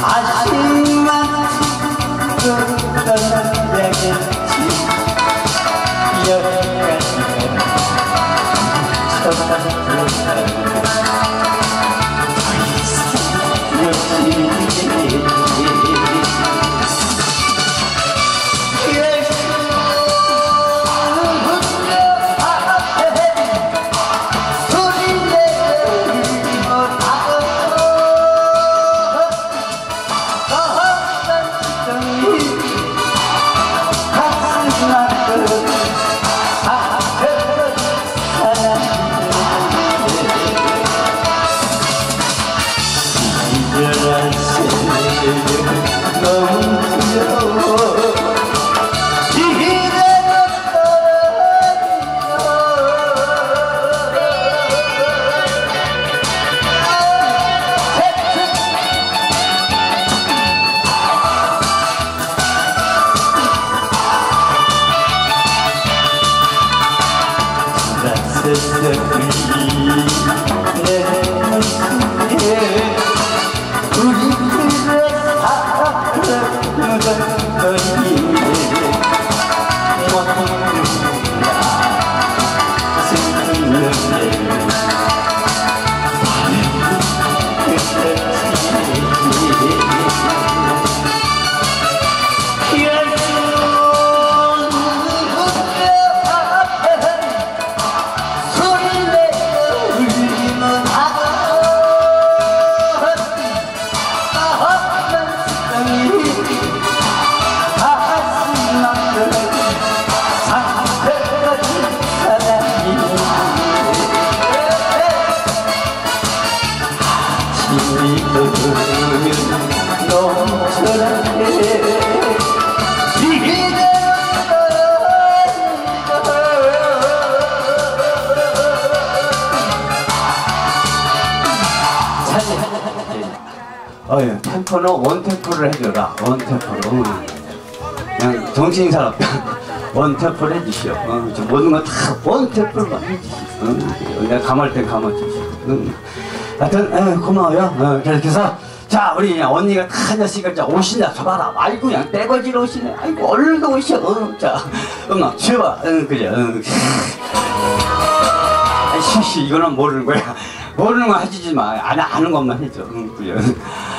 다시만 떠나야겠지 여기까지만 템포는 원템포를 해줘라. 원템포로 그냥 정신사납 원템포를 해주시오. 모든 거 다 원템포로만 해주시오. 내가 감할 땐 감아주시오. 하여튼 고마워요. 그래서 자 우리 언니가 다 녀석이 자 오시냐 저봐라. 아이고 그냥 떼거지로 오시네. 아이고 얼른 오셔. 자 음악 줘봐. 그래. 쉬쉬 이거는 모르는 거야. 모르는 거 해주지 마. 아는 것만 해줘. 그래.